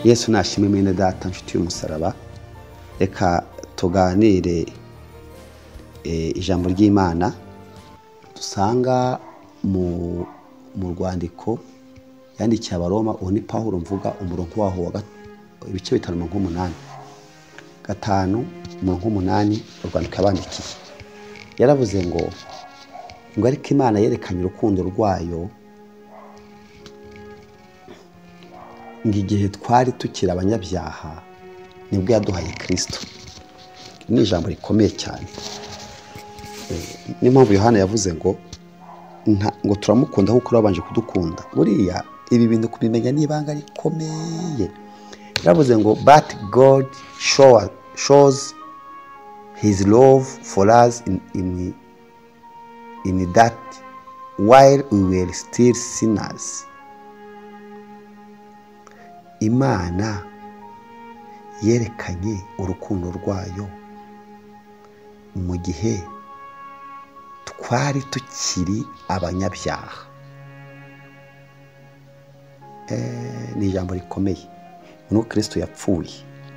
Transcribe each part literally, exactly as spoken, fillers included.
Yesu nashimwe mwene data nshuti y'umusaraba. Reka tuganire e, ijambo ry'Imana dusanga mu mu rwandiko yandikiye Abaroma. Uwo ni Pawulo mvuga umurongo waho wa ibice bitanu n'umunani gatanu n'umunani urwandiko yabandikiye. Yaravuze ngo ngo ariko Imana yerekanye urukundo rwayo ngigihe twari tukira abanyabyaha nibwo yaduhaye Kristo. Ni ijambo rikomeye cyane. Ni mpamvu Yohana yavuze ngo ngo turamukunda kuko urabanje kudukunda. Buriya ibi bintu kubimenya n'ibanga rikomeye. Yaravuze ngo but God show, shows his love for us in, in, in that while we were still sinners. Imana yerekanye urukundo rwayo mu gihe twari tukiri abanyabyaha. Eh, ni ijambo rikomeye. Nuko Kristo yapfuye.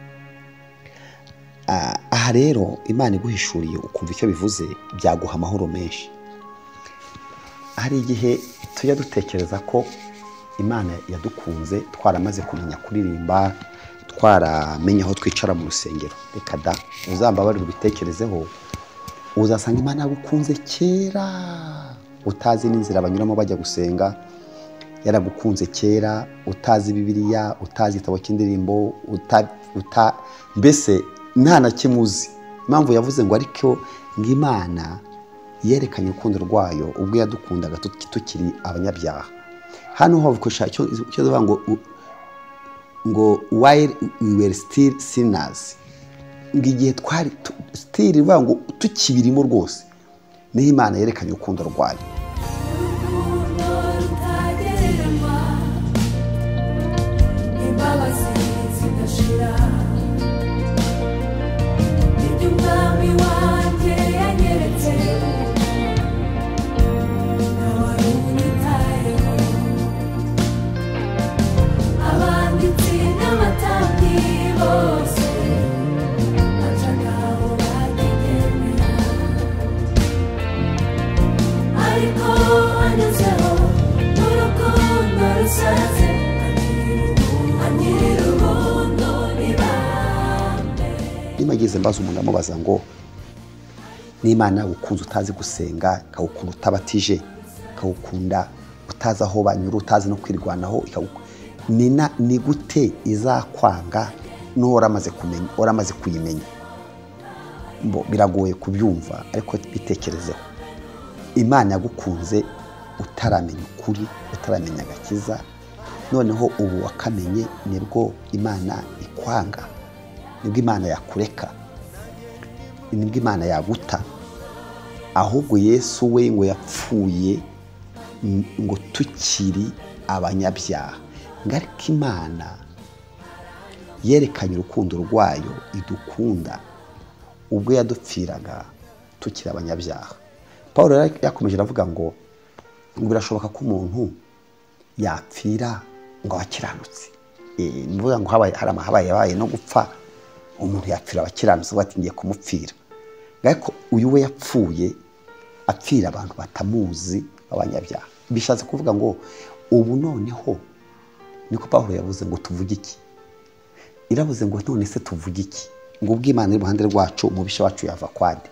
Aha rero Imana iguhishuriye ukumva icyo bivuze byaguha amahoro menshi. Hari igihe tujya dutekereza ko Imana yadukunze twaramaze kumenya kuririmba, twaramenye aho twicara mu rusengero. Reka da, uzambabarira ubitekerezeho, uzasanga Imana yagukunze kera utazi n'inzira banyuramo bajya gusenga. Yaragukunze kera utazi Bibiliya, utazi igitabo cy'indirimbo, uta, uta mbese nta na kimuzi. Impamvu yavuze ngo ariko ng'Imana yerekanye urukundo rwayo ubwo yadukundaga tukiri abanyabyaha. Hano ho bikosha cyo cyo ngo ngo while we were still sinners, ngigihe twari still ngo tukibirimo rwose, ni Imana yerekanye urukundo rwayo. Nimageze mbaza umuntu amubaza ngo n'Imana ukunze utazi gusenga, kawukunda utabatije, kawukunda utazi aho banyura, utazi no kwirwanaho, nina ni gute izakwanga n'ora amaze kumenya, ora amaze kuyimenya? Mbo biragoye kubyumva, ariko bitekerezeho. Imana yagukunze utaramenya ukuri, utaramenya agakiza, noneho ubu wakamenye nibwo Imana ikwanga, nibwo Imana yakureka, nibwo Imana yaguta. Ahubwo Yesu we ngo yapfuye ngo tukiri abanyabyaha. Ngarika Imana yerekanye urukundo rwayo idukunda ubwo yadupfiraga tukiri abanyabyaha. Paulo yakomeje aravuga ngo ngo birashoboka ko umuntu yapfira ngo abakiranutse. Eh, nivuga ngo habaye hari amahabaye yabaye no gupfa, umuntu yapfira abakiranutse batingiye kumupfira. Ngako uyu we yapfuye apfira abantu batamuzi abanyabyaha. Bishatse kuvuga ngo ubu noneho niko Paulo yavuze ngo tuvuge iki? Iravuze ngo none se tuvuge iki? Ngo ubw'Imana iruhande rwacu umubisha wacu yava kwande.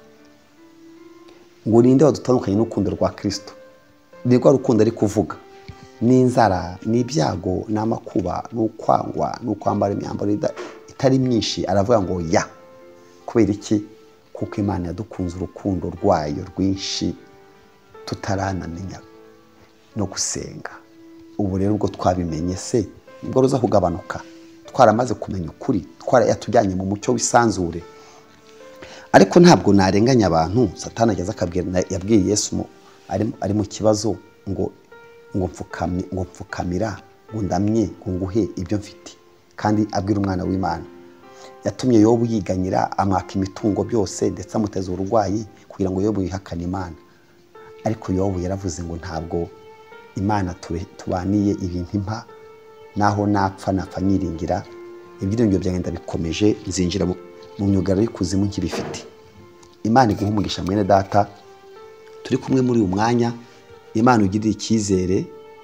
Ngo ninde wadutandukanye n'urukundo rwa Kristo? Nirwo rukundo ari kuvuga. N'inzara, n'ibyago, n'amakuba, n'ukwangwa, n'ukwambara imyambaro itari myinshi. Aravuga ngo ya. Kubera iki? Kuko Imana yadukunze urukundo rwayo rwinshi tutaranamenya no gusenga. Ubu rero ubwo twabimenye se ubwo ruza kugabanuka, twaramaze kumenya ukuri, twara yatujyanye mu mucyo w'isanzure. Ariko ntabwo narenganya abantu. Satani ageze akabwira, yabwiye Yesu ari ari mu kibazo ngo ngo mfukamye ngo mfukamira ngo ndamye ngo nguhe ibyo mfite, kandi abwira umwana w'Imana. Yatumye Yobu yiganyira, amwaka imitungo byose ndetse amuteza urugwayi kugira ngo Yobu yihakane Imana. Ariko Yobu yaravuze ngo ntabwo Imana tubaniye ibintu impa, naho napfa napfa nyiringira ibyiringiro byanjye ndabikomeje, nzinjira mu myugariro y'ikuzimu nkibifite. Imana iguha umugisha mwene data turi kumwe muri uyu mwanya. Imana ugirira icyizere,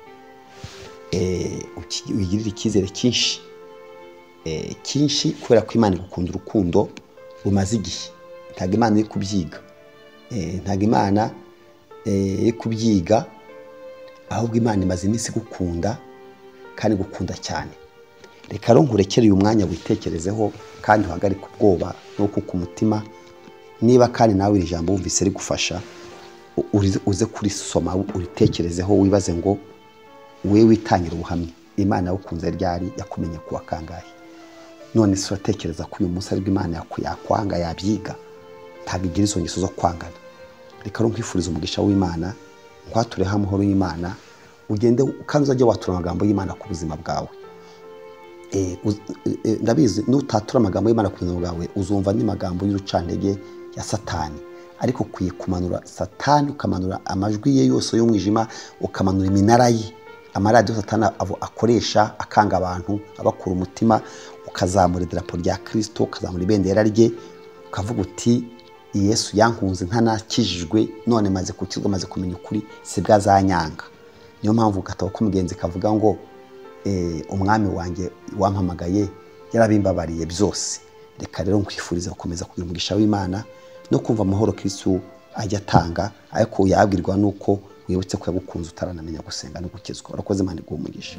ugirira icyizere cyinshi cyinshi kubera ko Imana igukunda urukundo rumaze igihe. Ntabwo Imana iri kubyiga, ntabwo Imana iri kubyiga, ahubwo Imana imaze iminsi igukunda kandi gukunda cyane. Reka rero nkurekere uyu mwanya witekerezeho kandi uhagarike ubwoba no kuko umutima. Niba kandi nawe iri jambo wumvise rigufasha, uze kurisoma uritekerezeho, wibaze ngo wewe witangira ubuhamya. Imana yagukunze ryari, yakumenye kuwa kangahe? None se uratekereza ko uyu munsi aribwo Imana yakwanga yabyiga? Ntabwo igira izo ngeso zo kwangana. Reka rero nkwifuriza umugisha w'Imana, nkwatureho amahoro y'Imana, ugende kandi uzajye watura amagambo y'Imana ku buzima bwawe. Ndabizi nutatura amagambo y'Imana ku buzima bwawe uzumva ni magambo y'urucantege ya Satani, ariko ukwiye kumanura Satani, ukamanura amajwi ye yose y'umwijima, ukamanura iminara ye, amaradiyo Satani akoresha akanga abantu, abakura umutima, ukazamura idarapo rya Kristo, ukazamura ibendera rye, ukavuga uti Yesu yankunze ntanakijijwe, none maze kukizwa, maze kumenya ukuri, sibwa zanyanga. Niyo mpamvu gatabo k'umugenzi kavuga ngo umwami wanjye wampamagaye yarabimbabariye byose. Reka rero nkwifuriza gukomeza kugira umugisha w'Imana no kumva amahoro Kristo ajya atanga, ariko yabwirwa nuko wibutse ko yagukunze utaranamenya gusenga no gukizwa. Urakoze, Imana iguhe umugisha.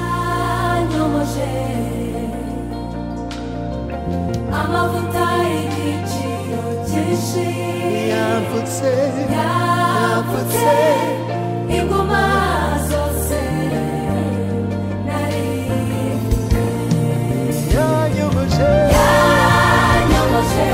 Amavuta y'igiciro cyinshi yavutse, yavutse ingoma zose nari yanyomoje, yanyomoje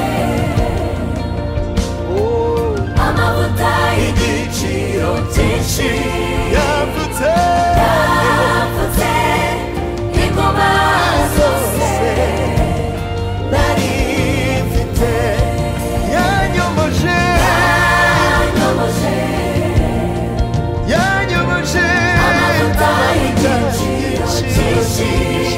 amavuta y'igiciro cyinshi yavutse, yavutse ingoma zose nari mfite, yanyomoje, yanyomoje, yanyomoje amavuta y'igiciro cyinshi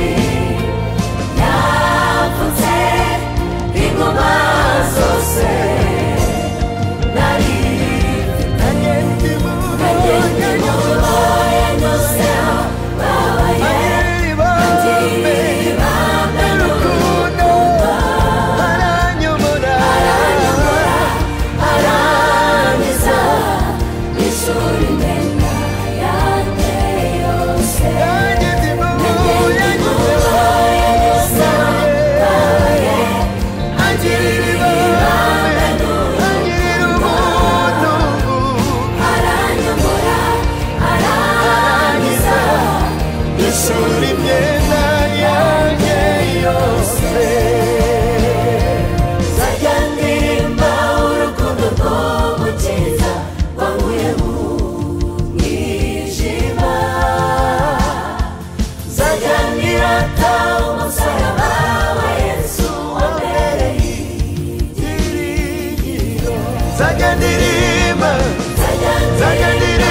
yavutse ingoma zose nari mfite, agenda imubo, agenda imubo yanyose babaye, agenda ibambe n'urukundo, aranyomora, aranyomora, arangiza ishuri imyenda yanjye yose, agenda imubo yanyose babaye, agirira ibambe n'urukundo, aranyomora, arangiza ishuri imyenda yanjye yose. Zajya ndirimba urukundo rw'umukiza wankuye mu mwijima, zajya ndirata umusaraba wa Yesu wambereye ibyiringiro, zajya ndirimba, zajya ndirimba